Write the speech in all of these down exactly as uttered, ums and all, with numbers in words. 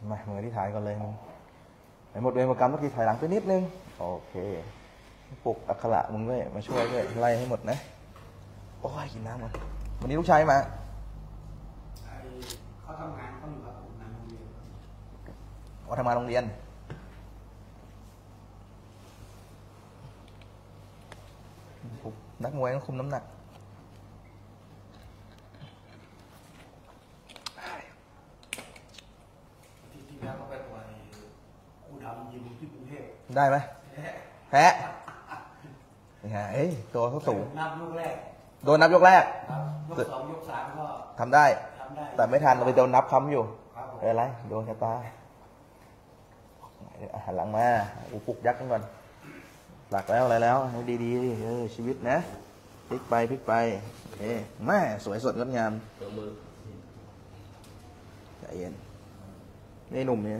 มามือที่ถ่ายก่อนเลยไปหมดเวรหมดกรรมเมื่อกี้ถ่ายหลังไปนิดนึงโอเคปลุกอักขระมึงด้วยมาช่วยด้วยไล่ให้หมดนะโอ้ยกินน้ำก่อนวันนี้ลูกชายมาเขาทำงานเขาอยู่กับผมงานโรงเรียนเขาทำงานโรงเรียนนักมวยต้องคุมน้ำหนักที่ที่แล้วเขาไปต่อยกูดำยิมที่กรุงเทพได้ไหมแพ้นี่ฮะเอ้ยตัวเขาสูงนับยกแรกโดนนับยกแรกยกสองยกสามก็ทำได้แต่ไม่ทันเราไปโดนนับค้ำอยู่อะไรโดนชะตาหันหลังมาอุปุกยักษ์กันก่อนหลักแล้วอะไรแล้วให้ดีๆเออชีวิตนะพลิกไปพลิกไปเอ๊ะแม่สวยสดงดงามใจเย็นนี่หนุ่มเนี่ย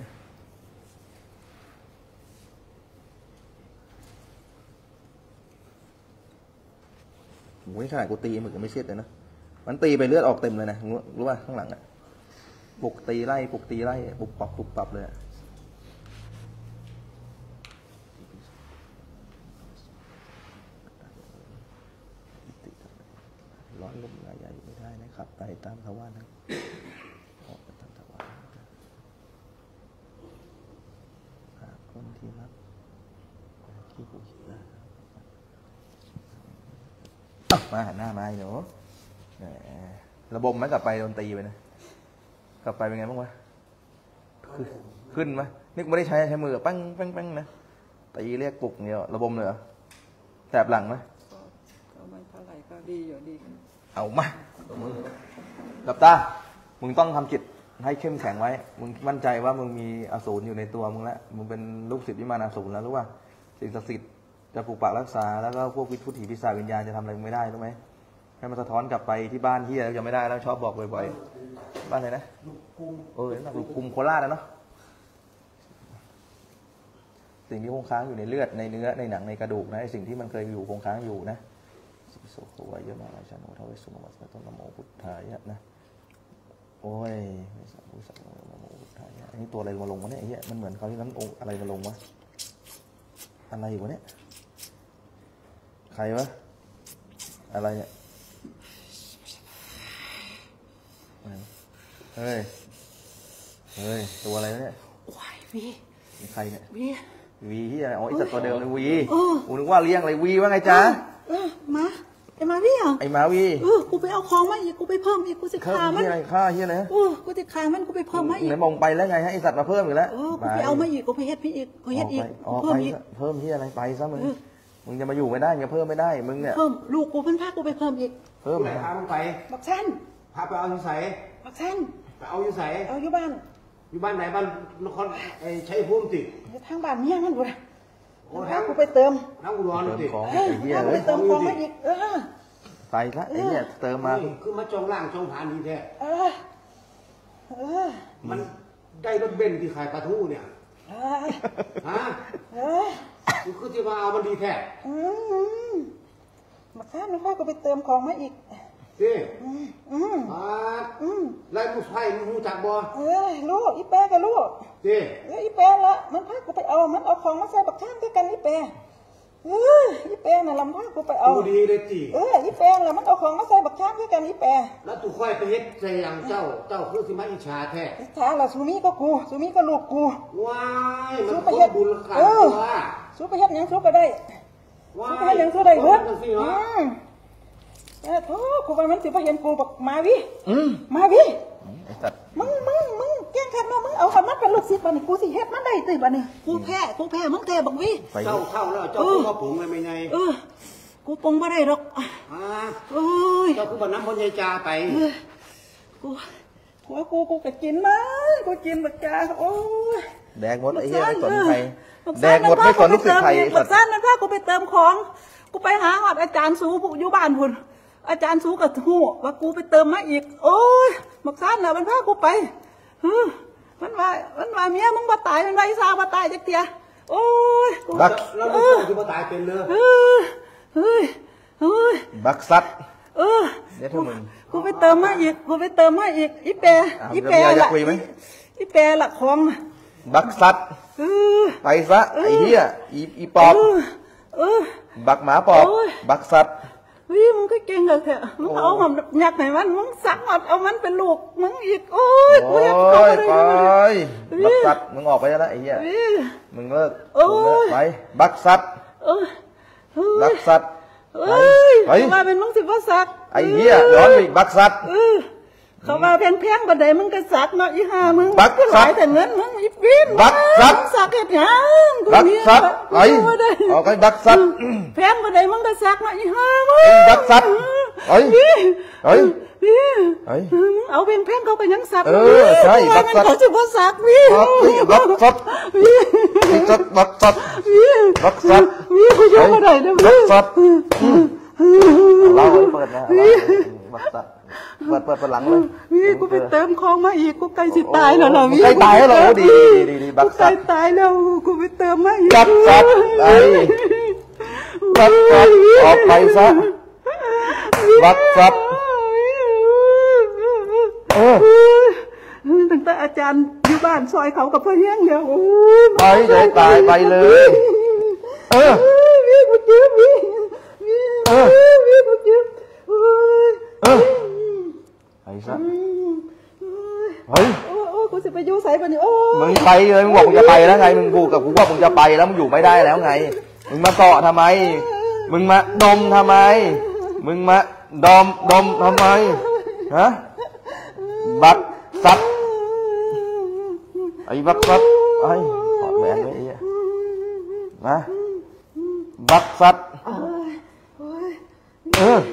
โอ้ยขนาดกูตีมึงยังไม่เช็ดเลยนะมันตีไปเลือดออกเต็มเลยนะรู้ป่ะข้างหลังอ่ะปลุกตีไล่ปลุกตีไล่ปลุกปรับปลุกปรับเลยร้อนลมใหญ่ไม่ได้นะครับไปตามทวารนะออกไปตามทวารหาคนที่รักที่ผู้คิดนะมาหันหน้ามาหนูระบบมันกลับไปโดนตีไปนะกลับไปเป็นไงบ้างวะขึ้นไหมนึกไม่ได้ใช้ใช้มือปั้งปั้งปั้งนะตีเรียกปลุกเดียวระบบเลยเหรอแสบหลังไหมก็ไม่เท่าไหร่ก็ดีอยู่ดีเอามาหลับตามึงต้องทำจิตให้เข้มแข็งไว้มึงมั่นใจว่ามึงมีอสูรอยู่ในตัวมึงแล้วมึงเป็นลูกศิษย์วิมานอสูรแล้วรู้ป่ะสิ่งศักดิ์สิทธิ์จะปกปักรักษาแล้วก็พวกวิถุถีพิศาจวิญญาณจะทำอะไรไม่ได้รู้ไหมให้มันสะท้อนกลับไปที่บ้านที่เราจะไม่ได้แล้วชอบบอกบ่อยๆบ้านไหนนะเออลูกกุมโคราชนะเนาะสิ่งที่คงค้างอยู่ในเลือดในเนื้อในหนังในกระดูกนะไอสิ่งที่มันเคยอยู่คงค้างอยู่นะโสโควยเยอะมากเลยฉันโอทเวสุนวัสต้นนโมพุทธายะนะโอ้ยไม่สัมพุสัมนโมพุทธายะอันนี้ตัวอะไรมาลงวะเนี่ยไอ้เหี้ยมันเหมือนเขาที่นั้นองค์อะไรมาลงวะอะไรวะเนี่ยใครวะอะไรเนี่ยเฮ้ยเฮ้ยตัวอะไรเนี่ยวายวีใครเนี่ยวีวีที่อะไรอ๋อไอสัตว์ตัวเดิมเลยวีกูนึกว่าเลี้ยงอะไรวีว่าไงจ๊ะเออมาไอมาวีอ่ะไอมาวีเออกูไปเอาของมาอีกกูไปเพิ่มอีกกูจะฆ่ามันอะไรฆ่าเฮียอะไรโอ้กูจะฆ่ามันกูไปเพิ่มมาอีกไหนมองไปแล้วไงฮะไอสัตว์มาเพิ่มอีกแล้วเออกูไปเอามาอีกกูไปเฮ็ดพี่อีกกูเฮ็ดอีกเพิ่มอีกเพิ่มเฮียอะไรไปซะมึงมึงจะมาอยู่ไม่ได้จะเพิ่มไม่ได้มึงเนี่ยเพิ่มลูกกูเป็นพากูไปเพิ่มอีกเพิ่มไหนพามึงไปบักชันพาไปเอาอยู่ใส่บักชันไปเอาอยู่ใส่เอาอยู่บ้านอยู่บ้านไหนบ้านนครไอ้ชัยภูมิติทางบ้านเมียมันกูนะโอ้ทางกูไปเติมน้ำกูร้อนติเออทางกูไปเติมของมาอีกเออไปละไอ้เนี่ยเติมมาคือมาจองล่างจองผ่านดีแท้เออเออมันได้รถเบนซ์ที่ขายปลาทูเนี่ยฮะเออคือที่มาเอามันดีแท้อืมมาข้ามแล้วก็ไปเติมของมาอีกสิอืมอืมอ่าอืมไล่ผู้ชายมึงรู้จักบ่เอ้ยลูกอีแปกับลูกสิเอ้ยอีแปละมันพากูไปเอามันเอาของมาใส่บักข้ามด้วยกันอีแปเอออีแปน่ะลำพากูไปเอาดูดีเลยจีเอออีแปน่ะมันเอาของมาใส่บักข้ามด้วยกันอีแปแล้วtuค่อยไปเฮ็ดใส่อย่างเจ้าเจ้าคือสิมาอิจฉาแท้อิจฉาล่ะซูมิก็กูซูมิก็ลูกกูว้ายมันครบบุญกันตัวซูไปเฮ็ดหยังซูก็ได้ซูไปเฮ็ดหยังซูได้เบิดอืมเออโธ่กูว่ามันสิบ่เห็นกูบักมาวิอืมมาวิมึงมึงมึงแกล้งขัดมามึงเอาคำมันเป็นลูกศิษย์บัดนี้กูสิเฮ็ดมันได้ติบัดนี้กูแพ้กูแพ้มึงแท้บักวิเจ้าเข้าแล้วเจ้าก็ปรุงเลยไม่ไงเออกูปรุงบ่ได้หรอกอ่าโอ้ยเจ้าคือบ่น้ำบ่ใหญ่จาไปกูกูกูกูก็กินมากูกินบักจาโอ้ยแดกหมดไอ้เหี้ยไม่สนใครแดกหมดไม่สนลูกศิษย์ใครบักซ่านนั่นว่ากูไปเติมของกูไปหาหอดอาจารย์สูผู้อยู่บ้านพุ่นอาจารย์สูกับหูว่ากูไปเติมมาอีกโอ้ยบักซ่านน่ะมันพากูไปมันว่ามันว่าเมียมึงบ่ตายมันว่าอีสาวบ่ตายจักเตี้ยโอ้ยบักแล้วลูกที่บ่ตายเป็นเลยเฮ้ยเฮ้ยเฮ้ยบักซัดเออเดี๋ยวถ้ามึงกูไปเติมมาอีกกูไปเติมมาอีกอีแปรอีแปรอยากคุยไหมอีแปรละของบักสัตว์เออไปซะไอ้เหี้ยอีอีปอบเออเออบักหมาปอบโอ้ยบักสัตว์วิมึงก็เก่งเหรอแค่มึงเอาหอมหยักไหนมันมึงสักหอดเอามันเป็นลูกมึงอีกโอ้ยกูโอ้อยากเข้ายไปเลยบักสัตว์มึงออกไปแล้วไอ้เหี้ยวิมึงเลิกโอ้ยมึงเลิกไปบักสัตว์เออเฮ้บัยกสัตว์เอ้ยไปเขาว่าเป็นมึงสิว่าสักไอ้เหี้ยย้อนไปอีกบักสัตว์เออเขาว่าแพงๆบันไดมึงก็สักเนาะอีห่ามึงบักก็หสัลาก ยแต่เงินมึงอีปีนบักสักมึงสักเฮ็ดหยังกูบักมีสัตว์ไอ้กูบ่ได้ออกไปบักสัตว์แพงบันไดมึงก็สักเนาะอีห่ามึงบักสัตว์ไอ้พี่ไอ้พี่ไอ้เอาเป็นแพงเขาก็ยังสักเออใช่กูว่าบักสัตว์มันเขาสิบ่สักพี่บักสัตว์พี่บักสัตว์บักสัตว์พี่บักสัตว์พี่กูอยู่บ่ได้นะบัพี่กสัตว์เราเปิดนะบักสัตว์เปิดเปิดเปิดหลังเลยพี่กูไปเติมของมาอีกกูใกล้สิตายแล้วล่ะพี่ใกล้ตายแล้วเหรอดีดีดีดีบักกูใกสัล้ตว์ตายแล้วกูไปเติมมาอีกบักสัตว์ไอ้บักสัตว์ออกไปซะบักสัตว์เออตั้งแต่อาจารย์อยู่บ้านซอยเขากับพ่อเฮี้ยงเดียวโอ้ยไปเลยตายไปเลยเออพี่กูเจ็บพี่พี่เออพี่กูเจ็บโอ้ยเออไปซะเฮ้ยโอ้ยโอ้ยกูจะไปอยู่ใส่ปะเนี่ยโอ้ยมึงไปเลยมึงบอกมึงจะไปแล้วไงมึงกูกับกูว่ามึงจะไปแล้วมึงอยู่ไม่ได้แล้วไงมึงมาเกาะทำไมมึงมาดมทำไมมึงมาดมดมทำไมฮะบักสัตว์ไอ้บักสัตว์ไอ้ถอดแหวนไว้ไอ้เหี้ยนะบักสัตว์เออ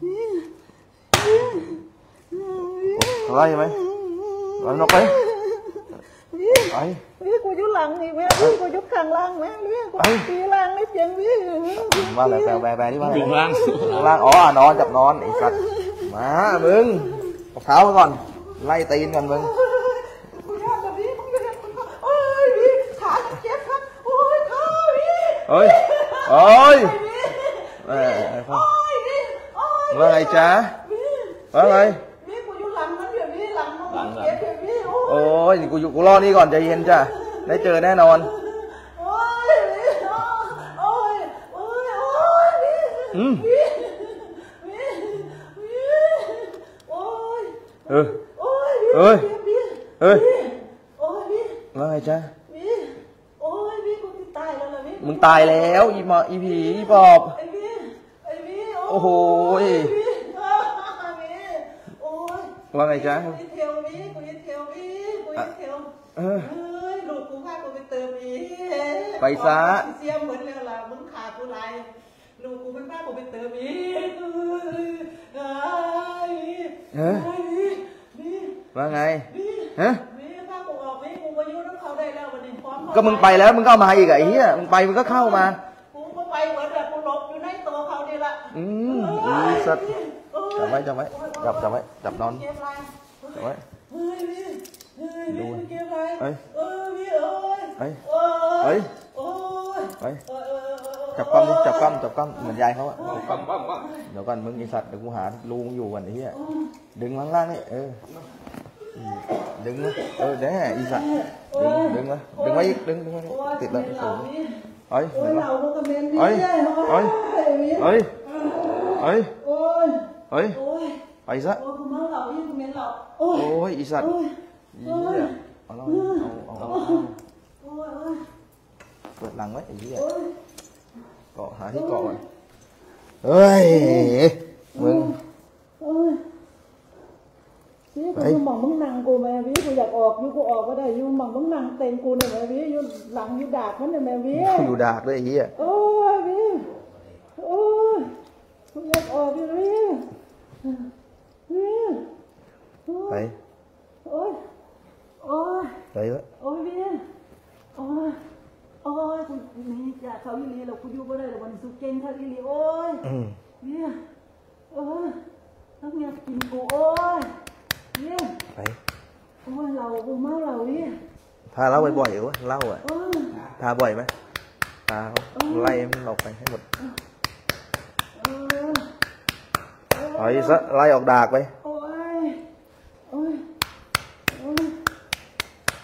อะไรไหมวันออกไปไปพี่กูอยู่หลังนี่แม่พี่กูอยู่ข้างล่างแม่พี่กูตีล่างนิดเดียวพี่ว่าอะไรแปลแปลแปลที่ว่าอะไรอยู่ล่างล่างอ๋อนอนจับนอนไอ้สัตว์มามึงเอาเท้ามาก่อนไล่ตีนกันมึงกูยอดแบบนี้มึงจะเห็นมึงโอ้ยพี่ขาเจ็บครับโอ้ยขาพี่เฮ้ยเฮ้ยพี่เอ้ยพ่อโอ้ยพี่โอ้ยว่าไงจ๊ะพี่ว่าไงพี่กูอยู่หลังมันเดี๋ยวพี่หลังมันเจ็บเดี๋ยวพี่โอ้ยโอ้ยกูอยู่กูรอนี่ก่อนใจเย็นจ้ะได้เจอแน่นอนโอ้ยพี่โอ้ยโอ้ยโอ้ยพี่อืมพี่พี่พี่โอ้ยเออโอ้ยเอ้ยพี่เอ้ยโอ้ยพี่ว่าไงจ๊ะพี่โอ้ยพี่กูตายแล้วล่ะพี่มึงตายแล้วอีหมออีผีอีปอบไอ้พี่ไอ้พี่โอ้โหพี่พี่โอ้ยว่าไงจ๊ะกูยึดเทวพี่กูยึดเทวพี่กูยึดเทวเออเฮ้ยลูกกูพากูไปเติมอีกไปซะเสียเหมือนแล้วล่ะมึงขาดกูไรลูกกูมันพากูไปเติมอีกเอ้ยเฮ้ยเอ้ยพี่ว่าไงพี่ฮะพี่พากูออกพี่กูมาอยู่น้ำเขาได้แล้ววันนี้พร้อมก็มึงไปแล้วมึงก็เอามาอีกอะไอ้เหี้ยมึงไปมึงก็เข้ามากูก็ไปเหมือนแบบกูหลบอยู่ในตัวเขานี่ละอืมอีสัตว์จับไว้จับไว้จับจับไว้จับนอนเกมอะไรจับไว้เฮ้ยพี่เฮ้ยดูพี่เกมอะไรเอ้ยเออพี่เอ้ยเอ้ยเอ้เอ้ยโอ้ยเอ้ยเออเออเออจับกล้องดิจับกล้องจับกล้องเหมือนยายเขาอะปั๊มปั๊มปั๊มเดี๋ยวก่อนมึงไอสัตว์เดี๋ยวกูหาลุงอยู่ก่อนไอ้เหี้ยดึงข้างล่างนี่เออดึงมาเออแน่อีสัตว์ดึงดึงมาดึงไว้อีกดึงดึงไว้ติดแล้วสูงเอ้ยโอ้ดึยงมาเราก็กระเบนพี่เอ้ยเอ้ย เอ้ยเอ้ยโอ้ยเอ้ยโอ้ยไปซะโอ้ยกูเมาเหล่าพี่กูเมนเหล่าโอ้ยโอ้ยอีสัตว์โอ้ยเหี้ยเอาเราเอาเอาเอาโอ้ยโอ้ยเปิดหลังไว้ไอ้เหี้ยโอ้ยเกาะหาที่เกาะก่อนเฮ้ยมึงโอ้ยพี่กูอยู่หม่องมึงนั่งกูแม่พี่กูอยากออกอยู่กูออกก็ได้อยู่หม่องมึงนั่งเต็มกูเนี่ยแม่พี่อยู่หลังอยู่ดากมันเนี่ยแม่พี่อยู่ดากด้วยไอ้เหี้ยโอ้ยพี่โอ้ยกูอยากออกอยู่พี่พี่โอ้ไปยโอ้ยโอ้ยไปวะโอ้ยพี่โอ้ยโอ้ยกูนี่อยากเขาอีหลีแล้วกูอยู่บ่ได้แล้ววันนี้สุเก่งเขาอีหลีโอ้ยอืมพี่โอ้ยทั้งเมียกินกูโอ้ยพี่ไปโอ้ยเรากูเมาเราพี่พาเล่าบ่อยๆเหรอวะเล่าอ่ะโอ้ยพาบ่อยไหมพาไล่มันออกไปให้หมดเออไอ้ซะไล่ออกดากไปโอ้ยโอ้ยโอ้ย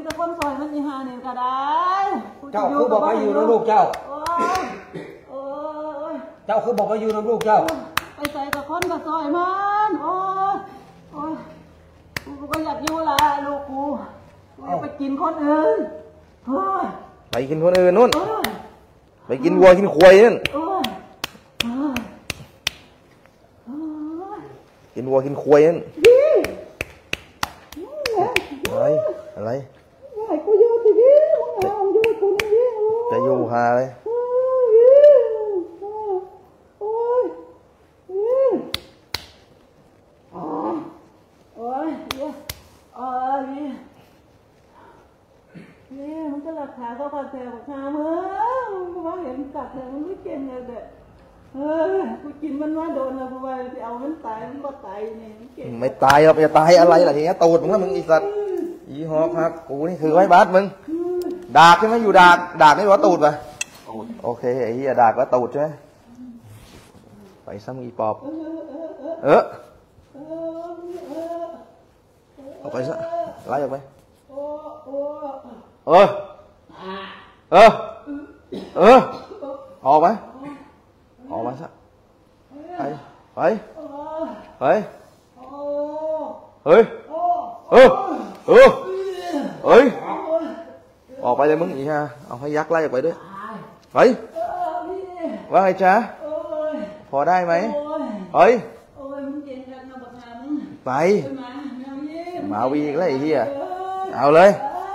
แต่คนซอยมันมีหาเนี่ยก็ได้เจ้าคือบอกไปอยู่น้ำลูกเจ้าโอ้ยโอ้ยเจ้าคือบอกไปอยู่น้ำลูกเจ้าไปใส่กับคนกับซอยมันโอ้ยโอ้ยกูก็อยากอยู่ละลูกกูกูอยากไปกินคนอื่นเฮ้ยไปกินคนอื่นนู่นเอ้ยไปกินวัวกินควายนั่นเอ้ยเอ้ยเอ้ยกินวัวกินควายนั่นพี่อะไรอะไรไหนกูอยู่สิพี่มึงเอาอยู่กูนี่พี่จะอยู่หาเลยโอ้ยพี่โอ้ยพี่อ๋อโอ้ยพี่อ๋อพี่พี่มันก็หลักฐานเขาก็แทงขามึงกูว่าเห็นกัดเลยมันไม่เก่งเลยเด็กเฮ้ยกูกินมันมาโดนแล้วกูว่าจะเอามันตายมันก็ตายนี่มันเก่งไม่ตายหรอกจะตายอะไรล่ะทีนี้ตูดมึงนะมึงอีสัตว์อีหอกครับกูนี่คือไว้บาสมึงดากใช่ไหมอยู่ดากดากไม่ว่าตูดป่ะโอเคไอ้เหี้ยดากว่าตูดใช่ไหมไปซ้ำอีปอบเออเอาไปซะไล่ออกไปเออเออเออออกไปออกมาซะไปไปไปเฮ้ยเออเออเฮ้ยออกไปเลยมึงอีฮะเอาให้ยักษ์ไล่ออกไปด้วยไปว่าไงจ๊ะพอได้ไหมเฮ้ยไปมาวีอีกแล้วไอ้เหี้ยเอาเลย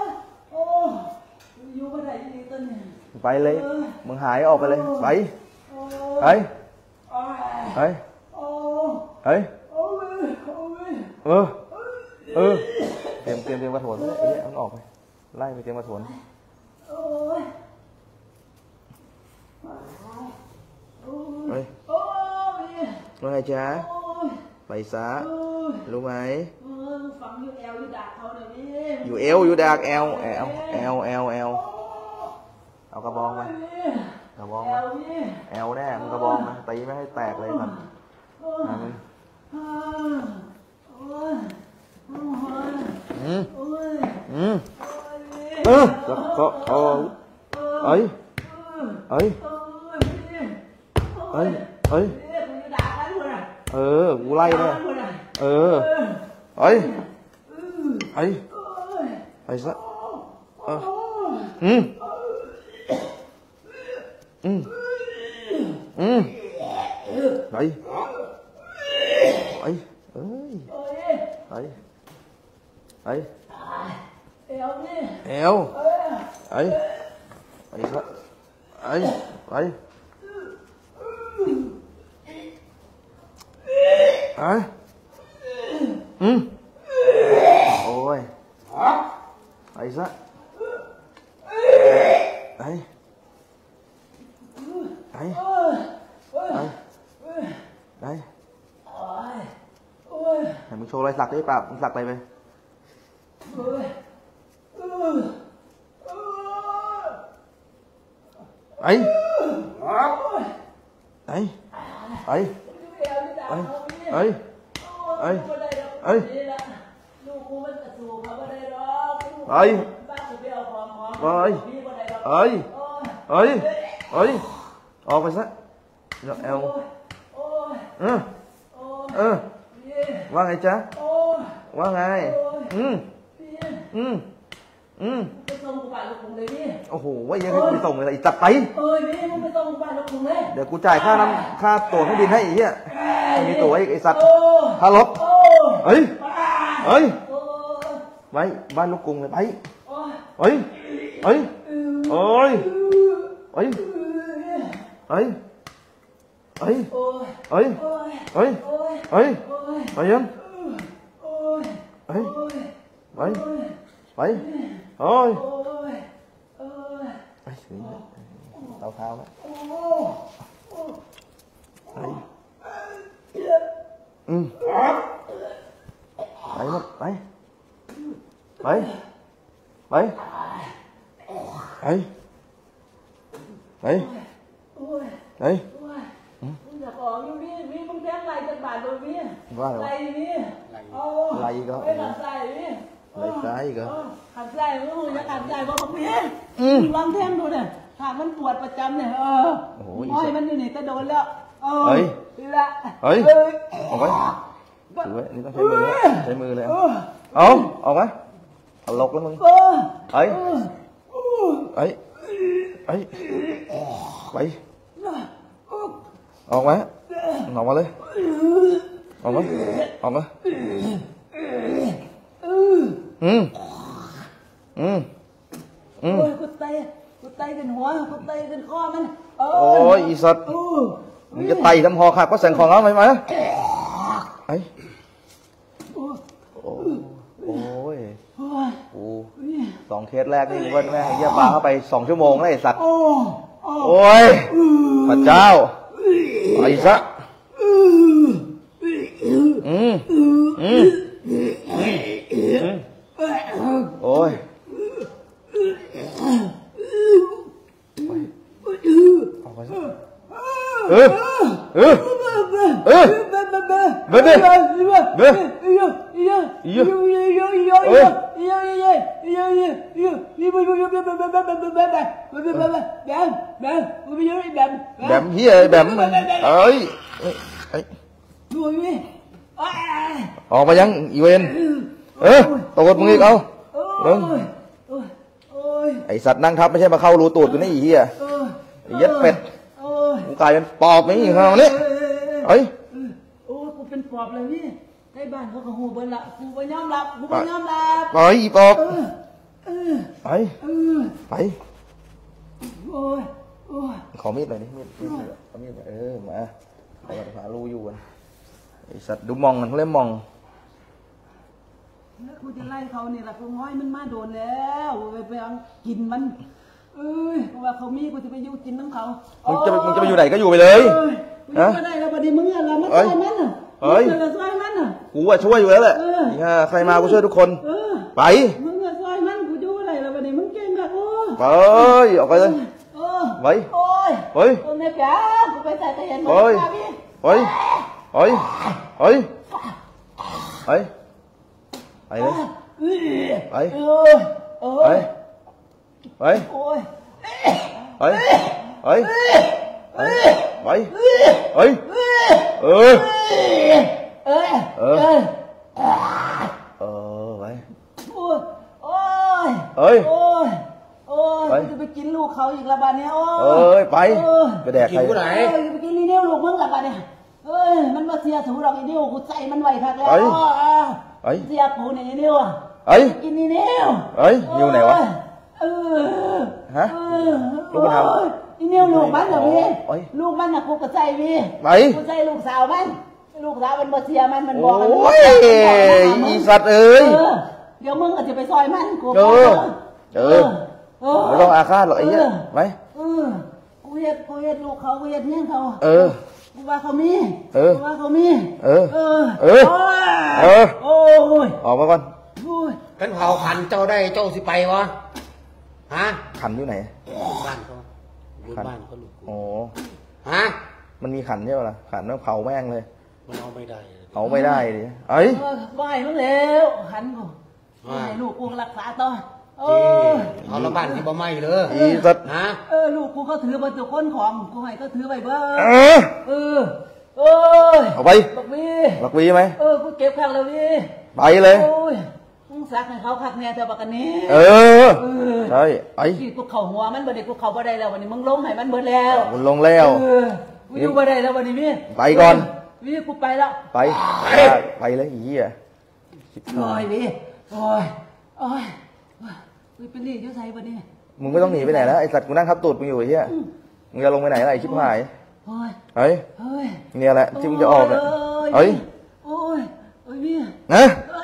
ไปเลยมึงหายออกไปเลยไปไปไปไปเออเออเตรียมเตรียมเตรียมกระโถนไอ้เหี้ยมันออกไปไล่ไปเตรียมกระโถนเฮ้ยว่าไงจ๊ะไปซะรู้ไหมอยู่เอวอยู่ดากแอลแอลแอลแอลแอลเอากระบองไปกระบองมาแอลแน่มึงกระบองมาตีไม่ให้แตกเลยครับมามึงอืมอืมเออก็ก็เอาเอ้ยเอ้ยเอ้ยเอ้ยเออกูไล่เลยเออเอ้ยเอ้ยไปซะเอออืมอืมอืมไปไปเอ้ยไปไปเอวไปไปซะไปไปไปอืมโอ้ยไปซะไปไปไปไปให้มึงโชว์รอยสักได้เปล่ามึงสักอะไรไปไปไปไปไปไปไปไปลูกกูมันกระสูบเขาไม่ได้หรอกไปบ้านกูไปเอาของของไปไปไปไปออกไปซะเดี๋ยวเอลเออเออว่าไงจ๊ะว่าไงอืมอืมอืมไปส่งกูบ้านลูกกูเลยพี่โอ้โหว่ายังให้กูไปส่งเลยอีกจัดไปเอ้ยพี่มึงไปส่งกูบ้านลูกกูเลยเดี๋ยวกูจ่ายค่าน้ำค่าตั๋วเครื่องบินให้อีกเนี่ยมีตั๋วไอ้สัตว์ค่ารถเฮ้ยเฮ้ยไปบ้านลูกกรุงเลยไปเฮ้ยเฮ้ยเฮ้ยเฮ้ยเฮ้ยเฮ้ยเฮ้ยเฮ้ยเฮ้ยไปยังเฮ้ยไปไปเฮ้ยไปถึงเท้าเท้าแล้วไปอืมไปหมดไปไปไปไปไปไปอยากออกอยู่พี่พี่มึงแทงไรจังบาทโดนพี่ไรพี่ไรก็ไม่หลับใจพี่ไม่ใช่อีกเหรอขัดใจมึงอย่าขัดใจบอกผมเนี่ยลองแทงดูเนี่ยขามันปวดประจำเนี่ยเอออ้อยมันอยู่นี่ก็โดนแล้วเออเฮ้ยละเฮ้ยออกไว้ถือไว้นี่ต้องใช้มือใช้มือเลยเอาออกไหมเอาลกแล้วมึงเออเฮ้ยเฮ้ยเฮ้ยไปออกมาออกมาเลยออกมาออกมาอืมอืมอืมโอ้ยกูเตะกูเตะกันหัวกูเตะกันคอมันเอโอ้ยอีสัตว์มึงจะไต่ทำหอขาดก็แสงของเขาไหมไหมไอ้โอ้โอ้ยโอ้สองเคสแรกนี่กูว่าแม่งเยี่ยปลาเข้าไปสองชั่วโมงแล้วไอ้สัตว์โอ้ยพระเจ้าไอ้สัตว์อืมอืมโอ้ยออกไปสิเออเออเออเบเบ้เบ้เบ้เยอะแบมเฮียแบมมันเอ้ยเอ้ยออกมายังอีเวนเออตกมึงอีกเอาเบิ้งไอสัตว์นั่งทับไม่ใช่มาเข้ารูตูดกูนี่อีเฮียไอ้ยัดเป็ดกูกลายเป็นปอบไหมอีกคราวนี้เอ้ยโอ้กูเป็นปอบเลยนี่ในบ้านเขาก็หูเบิ้ลละกูไม่ยอมรับกูไม่ยอมรับไปอีปอบไปไปโอ้ยโอ้ยขอมีดหน่อยนี่มีดมีดเอามีดเออมาเอาไปหารูอยู่กันไอสัตว์ดูมองกันเขาเล่นมองแล้วกูจะไล่เขาเนี่ยละกูง้อยมันมาโดนแล้วไปไปกินมันเอ้ยเพราะว่าเขามีกูจะไปอยู่กินน้ำเขามึงจะมึงจะไปอยู่ไหนก็อยู่ไปเลยฮะก็ได้แล้วบัดนี้มึงอะเรามาช่วยมันอ่ะเฮ้ยเราช่วยมันอ่ะกูว่าช่วยอยู่แล้วแหละใครมากูช่วยทุกคนไปมึงอะช่วยมันกูอยู่อะไรแล้วบัดนี้มึงเก่งกับกูไปออกไปเลยไปโอ้ยเฮ้ยโอ้ยแม่จ๋ากูไปใส่ตะเห็นเฮ้ยเฮ้ยเฮ้ยเฮ้ยเฮ้ยไปเลยไปไปไปโอ้ยไปไปไปไปเฮ้ยเออเออเออเออไปโอ้ยโอ้ยเฮ้ยโอ้ยโอ้ยจะไปกินลูกเขาอีกละบ้านเนี้ยโอ้ยเอ้ยไปไปแดกใครกินกูไหนไปกินลีเนียวลูกมึงละบ้านเนี้ยเอ้ยมันมาเสียถูเราอีเนียวกูใส่มันไว้ทักแล้วเสียถูเนี่ยอีเนียวอ่ะเอ้ยกินอีเนียวเอ้ยนิวไหนวะเออฮะลูกมันทำอีเนียวลูกมันเหรอพี่ลูกมันน่ะกูก็ใส่พี่ไปกูใส่ลูกสาวมันลูกสาวมันมาเสียมันมันบอกกันโอ้ยอีสัตว์เอ้ยเดี๋ยวมึงก็จะไปซอยมันกูเออเออไม่ต้องอาฆาตหรอกไอ้เหี้ยไหมเออกูเฮ็ดกูเฮ็ดลูกเขากูเฮ็ดเนี่ยเขาเออกูว่าเขามีเออกูว่าเขามีเออเออเออเออโอ้ยออกมาก่อนกันเผาขันเจ้าได้เจ้าสิไปวะฮะขันอยู่ไหนบ้านเขาบ้านเขาลูกโอ้ฮะมันมีขันใช่ป่ะล่ะขันต้องเผาแม่งเลยมันเอาไม่ได้เผาไม่ได้ดิเอ้ยไหวมันแล้วขันกูให้ลูกกูรักษาต่อเออเอาละบ้านที่บ่ไหม้เลยอีสัตว์ฮะเออลูกกูเขาถือบรรจุก้นของกูให้ก็ถือไปเบ้อเออเออเออเอาไปบักวีบักวีไหมเออกูเก็บข้างแล้ววีไปเลยโอ้ยมึงซักให้เขาคักแน่เธอบักกันนี้เออใช่ไอ้ที่กูเข่าหัวมันบ่ได้กูเข่าบ่ได้แล้ววันนี้มึงลงให้มันเบิดแล้วมันลงแล้วเออกูอยู่บ่ได้แล้ววันนี้พี่ไปก่อนวีกูไปแล้วไปไปเลยอีอ่ะโอ้ยวีโอ้ยโอ้ยกูเป็นนี่อยู่ไสบ่นี่มึงไม่ต้องหนีไปไหนแล้วไอ้สัตว์กูนั่งทับตูดมึงอยู่ไอ้เหี้ยมึงจะลงไปไหนล่ะไอ้ชิบหายเฮ้ยเฮ้ยเฮ้ยเนี่ยแหละที่มึงจะออกเนี่ยเฮ้ยโอ้ยโอ้ยพี่นะ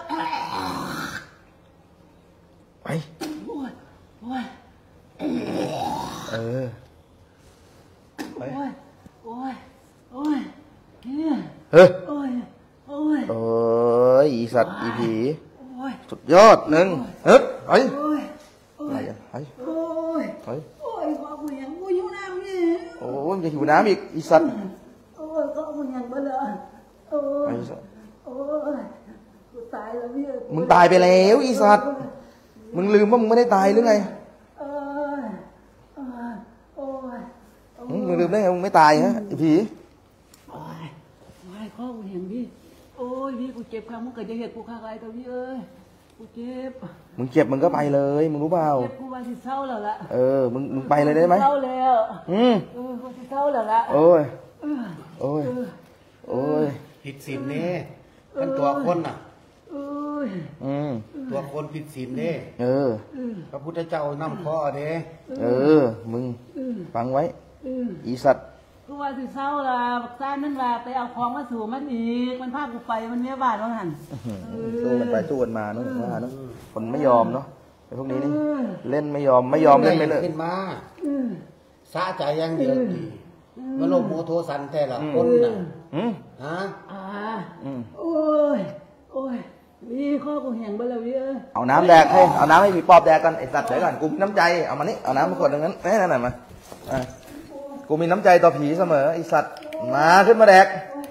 ไปโอ้ยโอ้ยเออไปโอ้ยโอ้ยโอ้ยเนี่ยเฮ้ยโอ้ยโอ้ยโอ้ยอีสัตว์อีผีสุดยอดหนึ่งเฮ้ยไปอะไรอ่ะไปโอ้ยไปโอ้ยก็กูยังกูอยู่น้ำนี่โอ้ยจะหิวน้ำอีกอีสัตว์โอ้ยก็กูยังเบลอโอ้ยโอ้ยกูตตายแล้วพี่มึงตายไปแล้วอีสัตว์มึงลืมว่ามึงไม่ได้ตายหรือไงเอ้ยโอ้ยโอ้ยมึงลืมได้ไงมึงไม่ตายฮะไอ้ผีโอ้ยโอ้ยพ่อกูเห็นพี่โอ้ยพี่กูเจ็บครั้งมึงเกิดจะเหตุกูฆ่าใครตัวพี่เอ้ยกูเจ็บมึงเจ็บมึงก็ไปเลยมึงรู้เปล่าเจ็บกูว่าที่เศร้าแล้วล่ะเออมึงมึงไปเลยได้ไหมเศร้าแล้วอืมเออกูที่เศร้าแล้วล่ะโอ้ยโอ้ยโอ้ยผิดศีลนี่เป็นตัวคนน่ะเอ้ยอืมตัวคนผิดศีลนี่เออพระพุทธเจ้านำข้อเด้เออมึงฟังไว้อืมอีสัตว์กูว่าที่เศร้าล่ะบักซ่านนั่นล่ะไปเอาของมาสู่มันอีกมันพากูไปมันเมียบาดว่าหันสู้กันไปสู้กันมาเนาะว่าเนาะคนไม่ยอมเนาะไอ้พวกนี้นี่เล่นไม่ยอมไม่ยอมเล่นไม่เลิกขึ้นมาสะใจอย่างเดียวดีมโนโมโทสันแต่ละคนน่ะอืมฮะอ่าอืมโอ้ยโอ้ยวีข้อกูแห้งไปแล้ววีเอ้ยเอาน้ำแดกให้เอาน้ำให้ผีปอบแดกกันไอ้สัตว์เดี๋ยวก่อนกูมีน้ำใจเอามานี่เอาน้ำมาขวดหนึงนั้นแน่นั่นน่ะมาอ่ะกูมีน้ำใจต่อผีเสมอไอ้สัตว์มาขึ้นมาแดก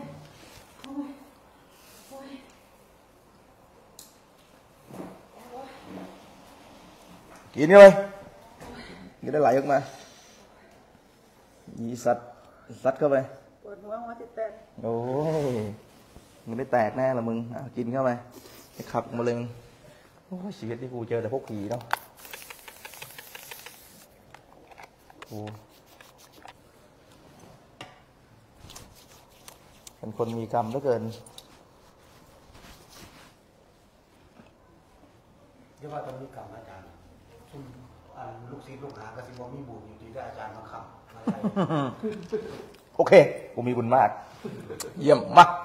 กินเลยกินได้ไหลออกมาอีสัตว์สัตว์เข้าไปปวดหัวหัวจิตแตกโอ้ยมึงได้แตกแน่ละมึงอ่ะกินเข้าไปไอ้ขับมาเลยมึงโอ้ยชีวิตที่กูเจอแต่พวกผีเนาะกูเป็นคนมีกรรมเหลือเกินเรียกว่าตอนนี้กรรมอาจารย์ซุ่มอันลูกศิษย์ลูกหากสิบ่มีบุญอยู่ที่ได้อาจารย์มาขับมาไล่โอเคกูมีบุญมาก เยี่ยมมาก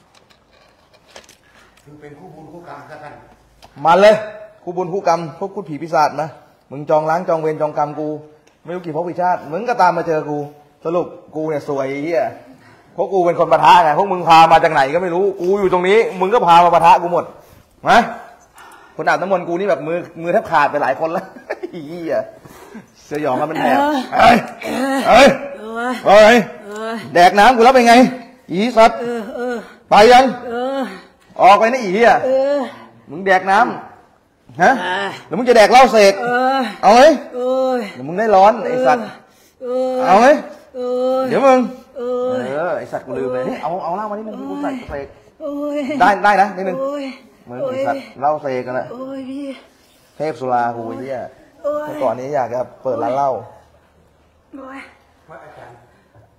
คือเป็นคู่บุญคู่กรรมซะกันมาเลยคู่บุญคู่กรรมพวกพูดผีปีศาจนะมึงจองล้างจองเวรจองกรรมกูไม่รู้กี่ภพกี่ชาติมึงก็ตามมาเจอกูสรุปกูเนี่ยสวยไอ้เหี้ยเพราะกูเป็นคนปะทะไงพวกมึงพามาจากไหนก็ไม่รู้กูอยู่ตรงนี้มึงก็พามาปะทะกูหมดนะคนอาบน้ำมนต์กูนี่แบบมือมือแทบขาดไปหลายคนแล้ว ไอ้เหี้ยสยองกันเป็นแถบเอ้ยเอ้ยเออเอ้ยเออแดกน้ำกูแล้วเป็นไงอีสัตว์เออเออไปยังเออออกไปนะอีเหี้ยเออมึงแดกน้ำฮะอ่าแล้วมึงจะแดกเหล้าเสกเออเอาไหมเอ้ยเดี๋ยวมึงได้ร้อนไอสัตว์เออเอาไหมเออเดี๋ยวมึงเอเอออไอสัตว์กูลืมเลยนี่เอาเอาเหล้ามานี่มึงกูใส่เสกโอ้ยได้ได้นะนิดนึงโอ้ยมึงไอสัตว์เหล้าเสกกันแหละโอ้ยพี่เทพสุรากูไอ้เหี้ยโอ้ยเมื่อก่อนนี้อยากจะเปิดร้านเหล้าโอ้ยพระอาจารย์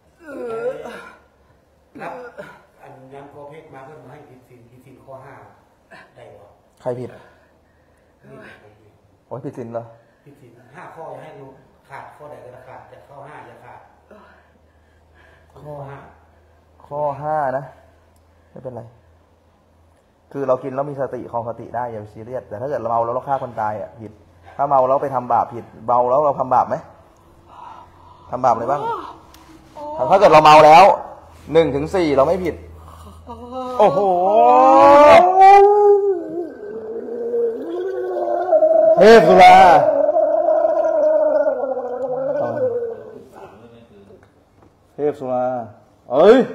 รับอันยังโกเพกมาเพื่อมาให้ผิดศีลผิดศีลข้อห้าได้บ่ใครผิดนี่โอ้ยผิดศีลเหรอผิดศีลห้าข้ออย่าให้รู้ขาดข้อใดก็ขาดแต่ข้อห้าอย่าขาดข้อห้าข้อห้านะไม่เป็นไร คือเรากินแล้วมีสติครองสติได้อย่าไปซีเรียสแต่ถ้าเกิดเราเมาแล้วเราฆ่าคนตายอ่ะผิด ถ้าเมาแล้วไปทำบาปผิดเมาแล้วเราทำบาปไหมทำบาปอะไรบ้าง ถ้าเกิดเราเมาแล้วหนึ่งถึงสี่เราไม่ผิด โอ้โหเทพสุราเทพสุราเอ้ย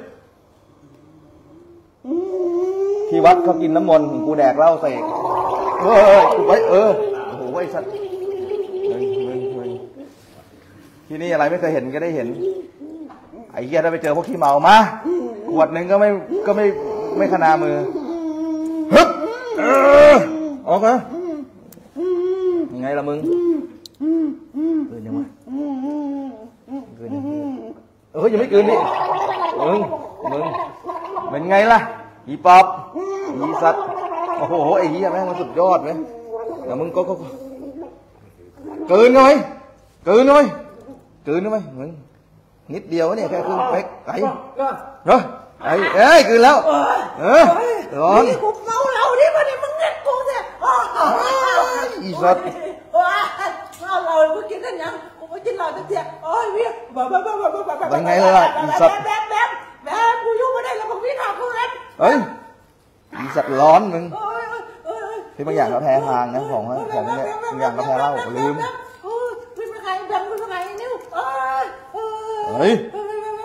ที่วัดเขากินน้ำมนต์กูแดกเหล้าเสกเออกูไปเออโอ้โหไอ้สัตว์เฮ้ยเฮ้ยเฮ้ยที่นี่อะไรไม่เคยเห็นก็ได้เห็นไอ้เหี้ยถ้าไปเจอพวกขี้เมามาขวดหนึ่งก็ไม่ก็ไม่ไม่ขนามือฮึบเออออกมายังไงล่ะมึงเกินยังไงเกินยังไงเออยังไม่เกินดิมึงมึงเป็นไงล่ะอีปอบอีสัตว์โอ้โหไอ้เหี้ยแม่งมันสุดยอดไหมแต่มึงก็ก็เกินหน่อยเกินหน่อยเกินหน่อยมึงนิดเดียวเนี่ยแค่ครึ่งเป๊กไอ้เนาะไอ้เอ้ยคืนแล้วเออร้อนกูเมาเหล้าดิมันนี่มึงเน็ตกูเนี่ยอีสัตว์โอ้ยเมาเหล้ากูกินกันยังกูไม่กินเหล้าตั้งแต่โอ้ยเวียบ้าบ้าบ้าบ้าบ้าบ้าเป็นไงล่ะอีสัตว์แบ๊บแบ๊บแบ๊บกูยุ่งไม่ได้แล้วมึงพี่ขากูเล่นเฮ้ยอีสัตว์ร้อนมึงโอ้ยโอ้ยที่บางอย่างก็แพ้ทางนะของของเนี่ยบางอย่างก็แพ้เหล้าลืมโอ้ยพี่เป็นใครแบ๊บเป็นใครนิ้วโอ้ยโอ้ยเฮ้ย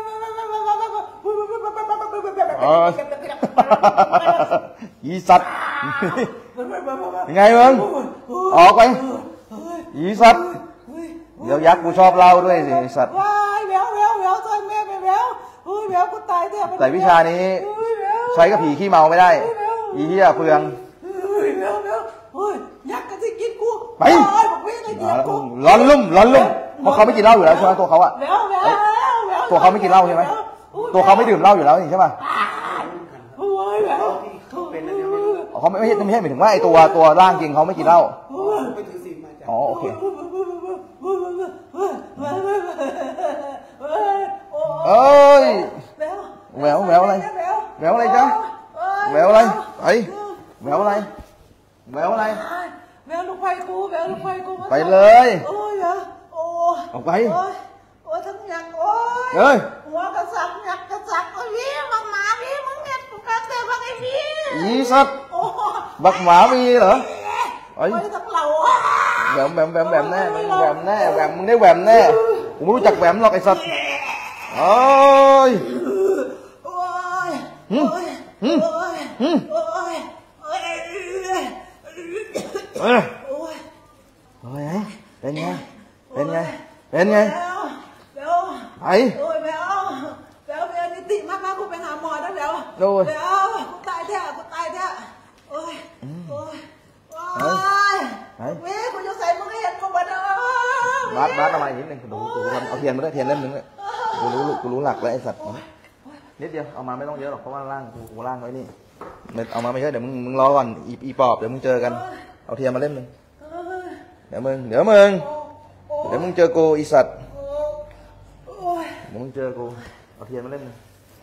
เอออีสัตว์ยังไงมึงออกไปอีสัตว์เดี๋ยวยักษ์กูชอบเล่าด้วยสิสัตว์ว้ายแววแววแววช่วยแม่ไปแววเฮ้ยแววกูตายแท้แต่วิชานี้ใช้กับผีขี้เมาไม่ได้อีเหี้ยเปลืองเฮ้ยแววแววเฮ้ยยักษ์กันสิกินกูไปบอกพี่เลยกินกูร้อนลุ่มร้อนลุ่มเพราะเขาไม่กินเหล้าอยู่แล้วใช่ไหมตัวเขาอะแววแววแววตัวเขาไม่กินเหล้าใช่ไหมตัวเขาไม่ดื่มเหล้าอยู่แล้วนี่ใช่ป่ะโอ้ยแววเขาเป็นอะไรไม่รู้เขาไม่ไม่ใช่ไม่ใช่หมายถึงว่าไอ้ตัวตัวร่างจริงเขาไม่กินเหล้าไปถือศีลมาจากอ๋อโอเคเอ้ยแหววแหววอะไรแหววอะไรจ๊ะแหววอะไรไปแหววอะไรแหววอะไรแววลูกไฟกูแววลูกไฟกูไปเลยโอ้ยโอ้ออกไปโอ้ยโอ้ยทั้งหยักโอ้ยเฮ้ยหัวกระสักหยักกระสักโอ้ยพี่มังหมาพี่มึงเน็ตกูกระเตะบักไอ้พี่อีสัตว์โอ้บักหมามีเหรอไอ้ยทั้งเหล่าแหวมแหวมแหวมแหวมแน่มึงแหวมแน่แหวมมึงได้แหวมแน่กูไม่รู้จักแหวมหรอกไอ้สัตว์โอ้ยโอ้ยหึโอ้ยหึโอ้ยหึโอ้ยโอ้ยเอ้ยโอ้ยโอ้ยเป็นไงเป็นไงเป็นไงแววแววไปโอ้ยแววแววแววนิติมากๆกูไปหาหมอแล้วแววโอ้ยแววกูตายแท้กูตายแท้โอ้ยโอ้ยโอ้ยไปเว้ยกูจะใส่มึงให้เห็นกูบ้าเด้อบาสบาสเอามาอีกนิดนึงดูดูเอาเทียนมาด้วยเทียนเล่มนึงเลยกูรู้กูรู้หลักแล้วไอ้สัตว์นิดเดียวเอามาไม่ต้องเยอะหรอกเพราะว่าล่างกูกูล่างไว้นี่เอามาไม่เยอะเดี๋ยวมึงมึงรอก่อนอีอีปอบเดี๋ยวมึงเจอกันเอาเทียนมาเล่มนึงเดี๋ยวมึงเดี๋ยวมึงเดี๋ยวมึงเจอกูอีสัตว์โอ้ยเดี๋ยวมึงเจอกูเอาเทียนมาเล่มนึง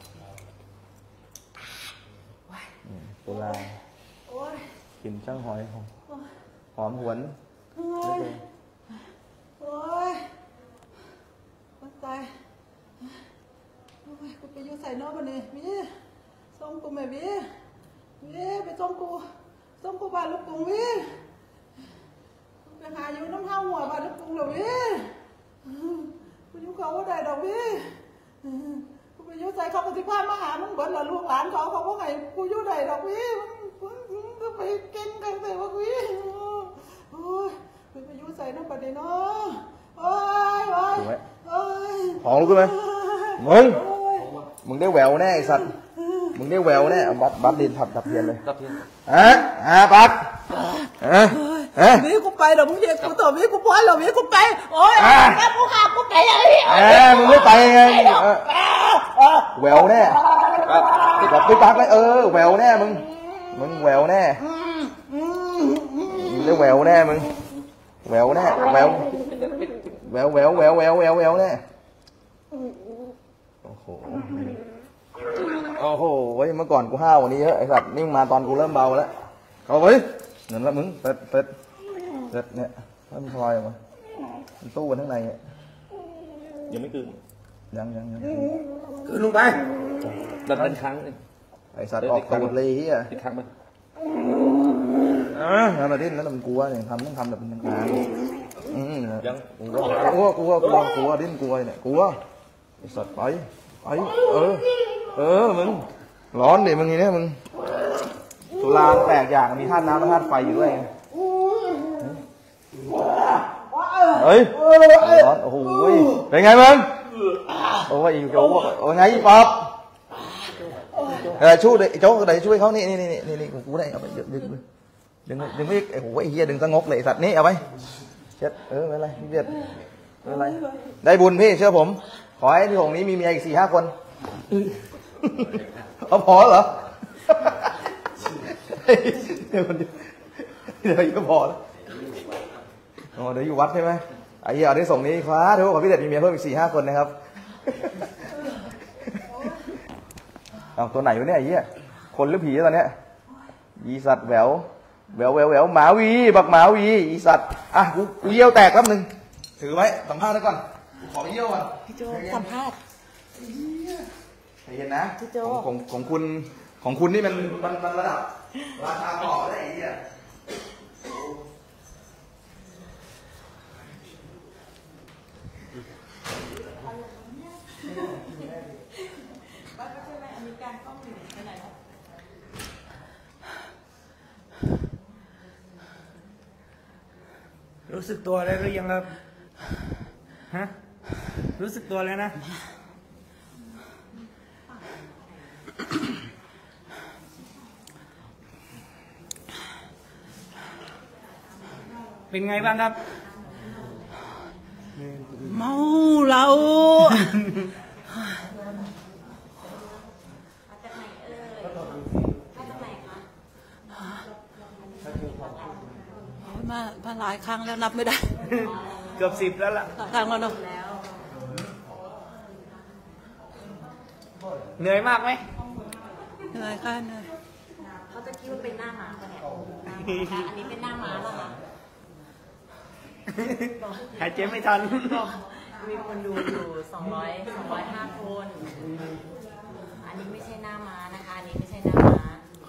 โบราณโอ้ยกลิ่นช่างหอยหอมหอมหวนโอ้ยโอ้ยกูตายโอ้ยกูไปอยู่ใส่นอกมันนี่พี่ส่งกูแม่พี่พี่ไปส่งกูส่งกูบ้านลูกกรุงพี่ไปหาอยู่น้ำห้าหัวบ้านลูกกรุงเหรอพี่กูอยู่เขาว่าใดดอกพี่กูไปอยู่ใส่เขาปฏิภาณมาหามึงเบิดละลูกหลานเขาเขาว่าไงกูอยู่ใดดอกพี่มึงก็ไปเก่งกันแต่ว่าพี่โอ้ยไปอยู่ใส่น้ำปัดเดเนาะโอ้ยโอ้ยโอ้ยของรู้ไหมมึงมึงได้แหววแน่ไอ้สัตว์มึงได้แหววแน่เอาบัตรบัตรดินถับดับเทียนเลยดับเทียนอ่ะอ่ะบัตรอ่ะอ่ะวิกูไปเดี๋ยวมึงเย็นกูต่อวิกูพอยเดี๋ยววิกูไปโอ้ยแค่กูขากูไปเลยเอ้มึงไม่ไปไงแหววแน่ดับไปปักเลยเออแหววแน่มึงมึงแหววแน่มึงได้แหววแน่มึงแหววแน่แหววแหววแหววแหววแหววแหววแหววแน่โอ้โหโอ้โหเมื่อก่อนกูห้าวกว่านี้เยอะไอ้สัตว์นี่มาตอนกูเริ่มเบาแล้วเอาไปเหมือนละมึงเสร็จเสร็จเสร็จเนี่ยมันพลอยออกมามันตู้กันข้างในเนี่ยยังไม่คืนยังยังยังคือลงไปดันดันครั้งหนึ่งไอสัตว์ออกตูดเลยเฮียอีกครั้งไหมอ่ะงานมาดิ้นแล้วมันกลัวเนี่ยทำต้องทำแบบเป็นงานอืมยังกลัวกลัวกลัวกลัวกลัวดิ้นกลัวเนี่ยกลัวไอสัตว์ไปไปเออเออมึงร้อนดิมึงนี่เนี่ยมึงสุราแปลกอย่างมีธาตุน้ำและธาตุไฟอยู่ด้วยเฮ้ยร้อนโอ้โหเป็นไงมึงโอ้ยอีโจ้โอ้ยไงอีป๊อปอะไรช่วยโจ้อะไรช่วยเขานี่นี่นี่นี่นี่กูได้เอาไปดึงดึงดึงดึงไม่โอ้โหไอ้เหี้ยดึงสงบเลยสัตว์นี่เอาไปเช็ดเออไม่เป็นไรพี่เบียดไม่เป็นไรได้บุญพี่เชื่อผมขอให้ที่หงนี้มีเมียอีกสี่ห้าคนเอาพอเหรอเดี๋ยวเดี๋ยวก็พอแล้วอ๋อเดี๋ยวอยู่วัดใช่ไหมไอ้เหี้ยเอาได้ส่งนี้คว้าเดี๋ยวขอพี่เด็ดมีเมียเพิ่มอีกสี่ห้าคนนะครับเอาตัวไหนวะเนี่ยไอ้เหี้ยคนหรือผีตอนเนี้ยอีสัตว์แหววแหววแหววแหววหมาวีบักหมาวีอีสัตว์อ่ะกูกูเยี่ยวแตกแป๊บนึงถือไว้สัมภาษณ์ไว้ก่อนขอเยี่ยวก่อนพี่โจสัมภาษณ์ใจเย็นนะของของของคุณของคุณนี่มันมันมันระดับราชาต่อได้ไอ้เหี้ยรู้สึกตัวได้หรือยังครับฮะรู้สึกตัวแล้วนะเป็นไงบ้างครับเมาเรามามาหลายครั้งแล้วนับไม่ได้เกือบสิบแล้วล่ะหลายครั้งแล้วเนาะเหนื่อยมากไหมเหนื่อยค่ะเหนื่อยเขาจะคิดว่าเป็นหน้าม้าปะเนี่ยอันนี้เป็นหน้าม้าแล้วค่ะหายใจไม่ทันมีคนดูอยู่สองร้อยสองร้อยห้าคน อันนี้ไม่ใช่หน้าม้านะคะ อันนี้ไม่ใช่หน้าม้า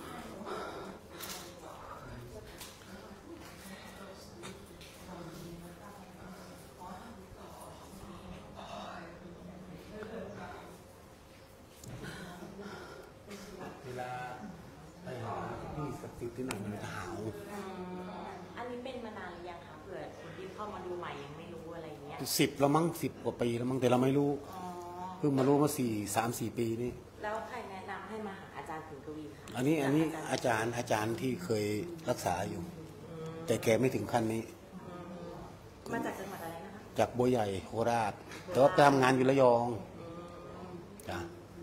เวลาไปหาที่ศักดิ์สิทธิ์ที่ไหนมันจะหาวอันนี้เป็นมานานหรือยังคะเผื่อคนที่เข้ามาดูใหม่ยังไม่รู้อะไรอย่างเงี้ยสิบแล้วมั้งสิบกว่าปีแล้วมั้งแต่เราไม่รู้อ๋อเพิ่งมารู้มาสี่สามสี่ปีนี่แล้วใครแนะนำให้มาหาอาจารย์ขุนกวีคะอันนี้อันนี้อาจารย์อาจารย์ที่เคยรักษาอยู่ แต่แกไม่ถึงขั้นนี้มาจากจังหวัดอะไรนะคะจากบัวใหญ่โคราชแต่ว่าไปทำงานอยู่ระยองจ้ะ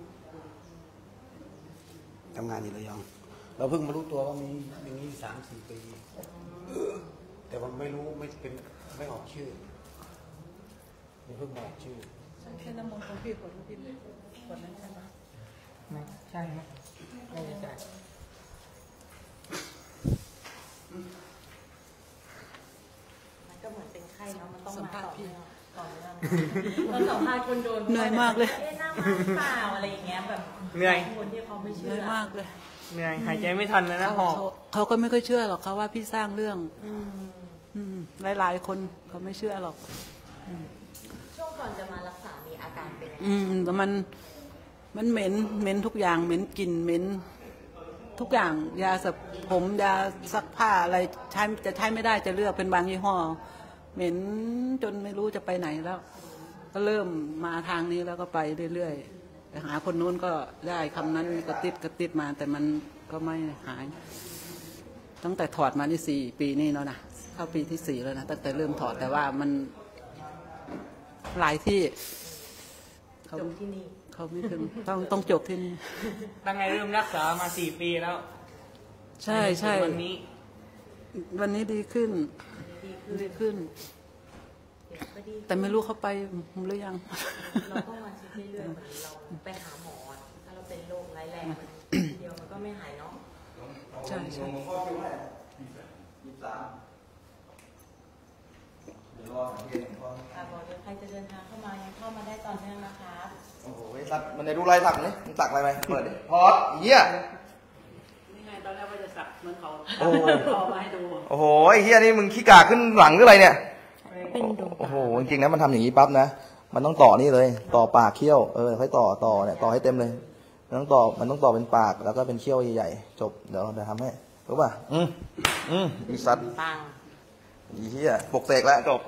ทำงานอยู่ระยอง เราเพิ่งมารู้ตัวว่ามีอย่างนี้สามสี่ปีแต่ว่าไม่รู้ไม่เป็นไม่ออกชื่อไม่เพิ่งบอกชื่อแค่น้ำมันของพี่ขวดพี่ขวดนั้นใช่ไหมไม่ใช่ไหมไม่ใช่มันก็เหมือนเป็นไข้เนาะมันต้องมาต่อเนื่องต่อเนื่องเราสัมภาษณ์คนโดนเหนื่อยมากเลยเอ๊ะหน้าม้าหรือเปล่าอะไรอย่างเงี้ยแบบเหนื่อยคนที่เขาไม่เหเชื่นื่ออยมากเลยเหนื่อยหายใจไม่ทันเลยนะหอบเขาเขาก็ไม่ค่อยเชื่อหรอกเขาว่าพี่สร้างเรื่องอืมอืมหลายๆคนเขาไม่เชื่อหรอกช่วงก่อนจะมารักษามีอาการเป็นยังไงอืมแต่มันมันเหม็นเหม็นทุกอย่างเหม็นกลิ่นเหม็นทุกอย่างยาสระผมยาซักผ้าอะไรใช้จะใช้ไม่ได้จะเลือกเป็นบางยี่ห้อเหม็นจนไม่รู้จะไปไหนแล้ว ก็เริ่มมาทางนี้แล้วก็ไปเรื่อยๆไปหาคนนู้นก็ได้คำนั้นก็ติดก็ติดมาแต่มันก็ไม่หาย ตั้งแต่ถอดมานี่สี่ปีนี่แล้วนะเข้าปีที่สี่แล้วนะตั้งแต่เริ่มถอดแต่ว่ามันหลายที่เขาจบที่นี่เขาไม่ถึงต้องต้องจบที่นี่ตั้งไงเริ่มรักษามาสี่ปีแล้วใช่ใช่วันนี้วันนี้ดีขึ้นดีขึ้นดีขึ้นเดี๋ยวก็ดีแต่ไม่รู้เขาไปหรือยังเราต้องมาเช็คเรื่อยๆเหมือนเราไปหาหมอถ้าเราเป็นโรคร้ายแรงเดียวมันก็ไม่หายเนาะใช่ใช่อ่ะบอกเดี๋ยวใครจะเดินทางเข้ามายังเข้ามาได้ต่อเนื่องนะคะโอ้โหไอ้สัตว์มันได้ดูลายสักนี่มึงสักอะไรไหมเปิดดิพอดเหี้ยนี่ไงตอนแรกว่าจะสักเหมือนเขาโอ้โหเอามาให้ดูโอ้โหไอ้เหี้ยนี่มึงขี้กากขึ้นหลังหรืออะไรเนี่ยเป็นดวงโอ้โหจริงๆนะมันทำอย่างนี้ปั๊บนะมันต้องต่อนี่เลย ต่อปากเขี้ยวเออค่อยต่อต่อเนี่ยต่อให้เต็มเลยมันต้องต่อมันต้องต่อเป็นปากแล้วก็เป็นเขี้ยวใหญ่ๆจบเดี๋ยวจะทำให้รู้ป่ะอืมอืมอีสัตว์ปังอีเหี้ยปลุกเสกแล้วจบ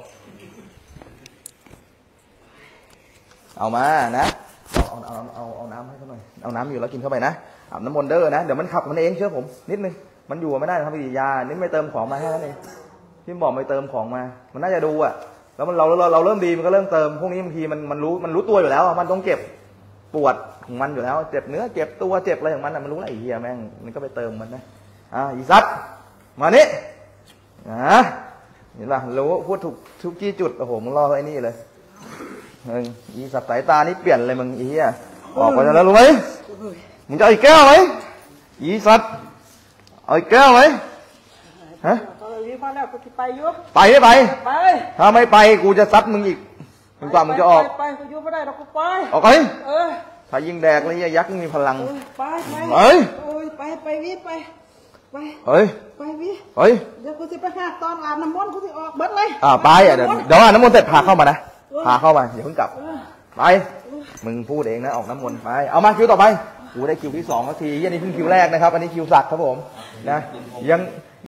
เอามานะเอาเอาเอาเอาเอาน้ำให้เขาหน่อยเอาน้ำอยู่แล้วกินเข้าไปนะอาบน้ำมนต์เด้อนะเดี๋ยวมันขับมันเองเชื่อผมนิดนึงมันอยู่ไม่ได้ทำปฏิกิริยานี่ไม่เติมของมาแค่นั้นเองพี่บอกไม่เติมของมามันน่าจะดูอ่ะแล้วมันเราเราเราเริ่มดีมันก็เริ่มเติมพวกนี้บางทีมันมันรู้มันรู้ตัวอยู่แล้วมันต้องเก็บปวดของมันอยู่แล้วเจ็บเนื้อเจ็บตัวเจ็บอะไรของมันอ่ะมันรู้อะไรไอ้เหี้ยแม่งมันก็ไปเติมมันนะอ่ะอีสัตว์มานี่นะเห็นป่ะรู้พูดถูกทุกที่จุดโอ้โหมึงรอไอ้นี่เลยมึงอีสัตว์สายตานี่เปลี่ยนเลยมึงอีเหี้ยออกไปแล้วรู้ไหมมึงจะเอาอีกแก้วไหมอีสัตว์เอาอีกแก้วไหมฮะตอนนี้พอแล้วกูจะไปยุบไปไม่ไปไปถ้าไม่ไปกูจะซัดมึงอีกจนกว่ามึงจะออกไปไปกูยุบไม่ได้หรอกกูไปออกไปเออถ้ายิงแดกเลยยักษ์มีพลังเออไปไปเฮ้ยโอ้ยไปไปวิไปไปเฮ้ยไปวิเฮ้ยเดี๋ยวกูจะไปหาตอนอาบน้ำมนต์กูจะออกเบิดเลยอ่าไปอ่ะเดี๋ยวเดี๋ยวอ่ะน้ำมนต์เสร็จพาเข้ามานะพาเข้ามาอย่าเพิ่งกลับไปมึงพูดเองนะออกน้ำมนต์ไปเอามาคิวต่อไปกูได้คิวที่สองสักทีอันนี้เพิ่งคิวแรกนะครับ อันนี้คิวสักครับผมนะยัง